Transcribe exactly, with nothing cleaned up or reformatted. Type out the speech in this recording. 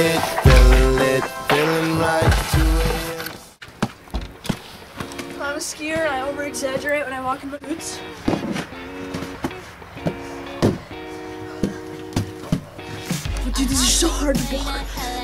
it, feeling it, feeling right. I'm a skier and I over-exaggerate when I walk in my boots. Oh, dude, this is so hard to walk.